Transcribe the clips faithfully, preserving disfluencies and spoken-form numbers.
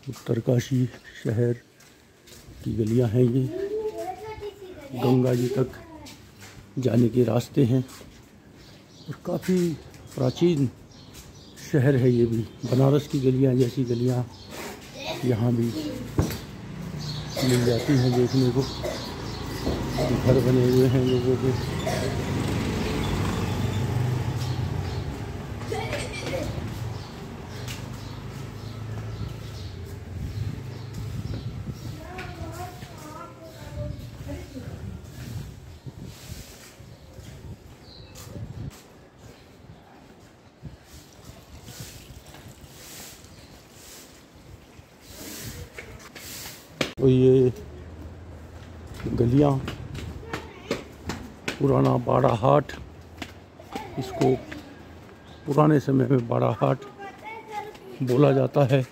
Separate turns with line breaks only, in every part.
उत्तरकाशी शहर की गलियां हैं ये। गंगा जी तक जाने के रास्ते हैं और काफ़ी प्राचीन शहर है ये भी। बनारस की गलियां जैसी गलियां यहाँ भी मिल जाती हैं देखने को। घर बने हुए हैं लोगों के। तो ये गलियां पुराना बाड़ा हाट, इसको पुराने समय में बाड़ा हाट बोला जाता है।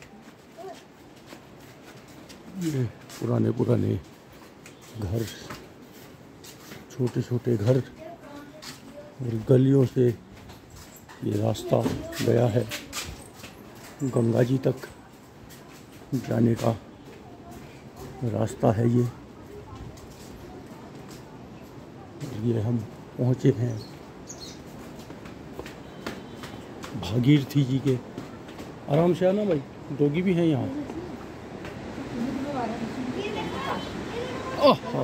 ये पुराने पुराने घर, छोटे छोटे घर और गलियों से ये रास्ता गया है गंगा जी तक जाने का रास्ता है ये। ये हम पहुँचे हैं भागीरथी जी के। आराम से आना भाई, डॉगी भी हैं यहाँ। आहा,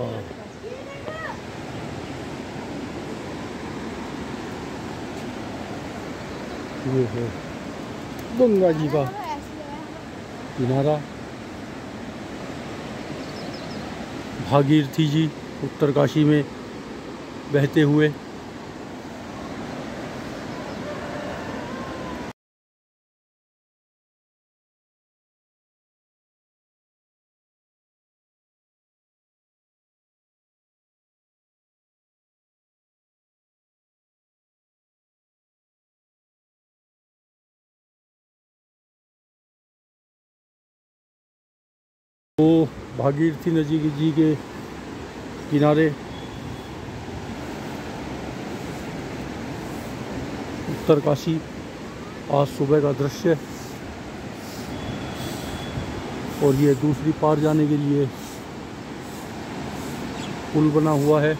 ये है गंगा जी का किनारा। भागीरथी जी उत्तरकाशी में बहते हुए। तो भागीरथी नदी जी के किनारे उत्तरकाशी आज सुबह का दृश्य। और ये दूसरी पार जाने के लिए पुल बना हुआ है।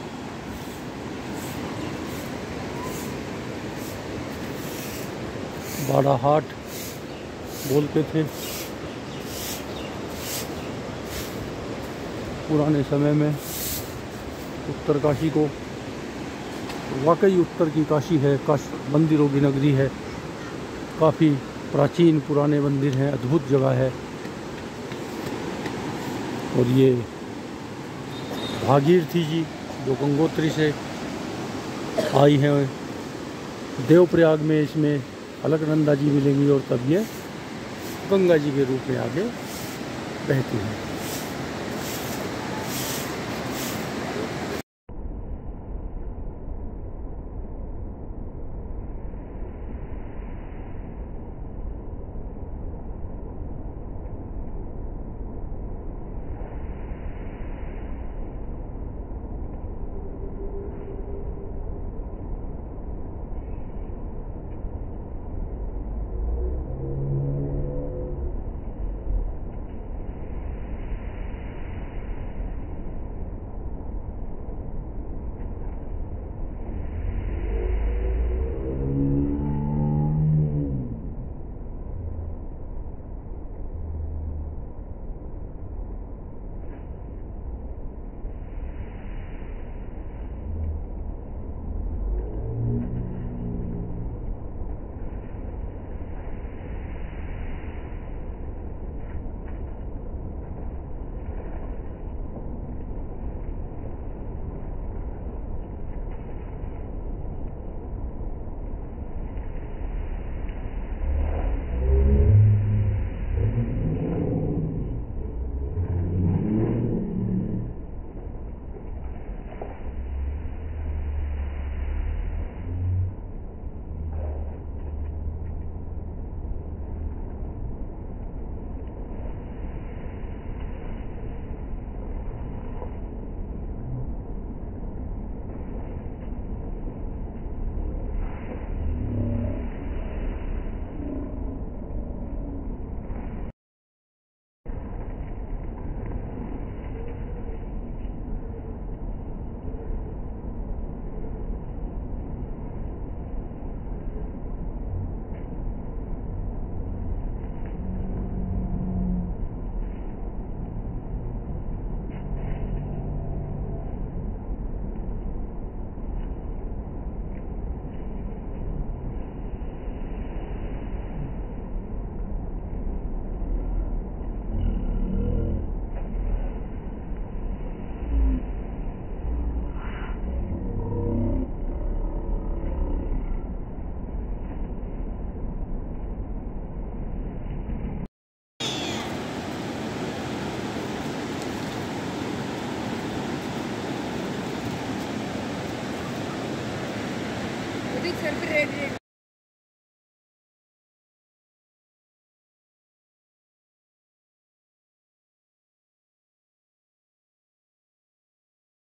बाड़ा हाट बोलते थे पुराने समय में उत्तरकाशी को। वाकई उत्तर की काशी है, काशी मंदिरों की नगरी है। काफ़ी प्राचीन पुराने मंदिर हैं, अद्भुत जगह है। और ये भागीरथी जी जो गंगोत्री से आई हैं, देवप्रयाग में इसमें अलकनंदा जी मिलेंगी और तब ये गंगा जी के रूप में आगे बहती हैं।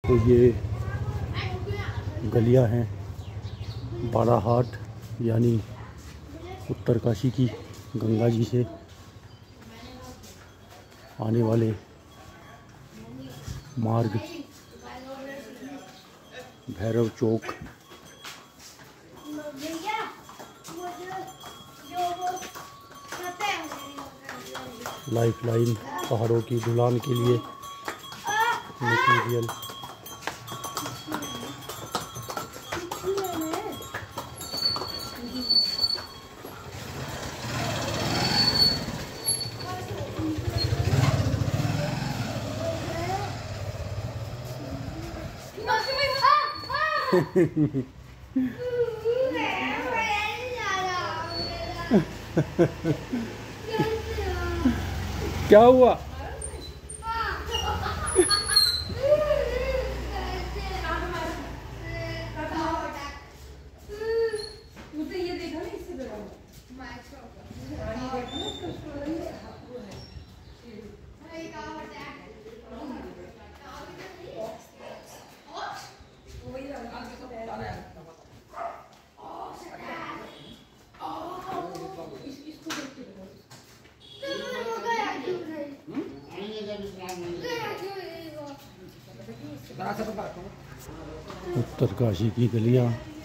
तो ये गलियां हैं बाराहाट यानी उत्तरकाशी की गंगा जी से आने वाले मार्ग, भैरव चौक, लाइफ लाइन, पहाड़ों की ढलान के लिए मटीरियल, क्या हुआ? उत्तरकाशी की गलियां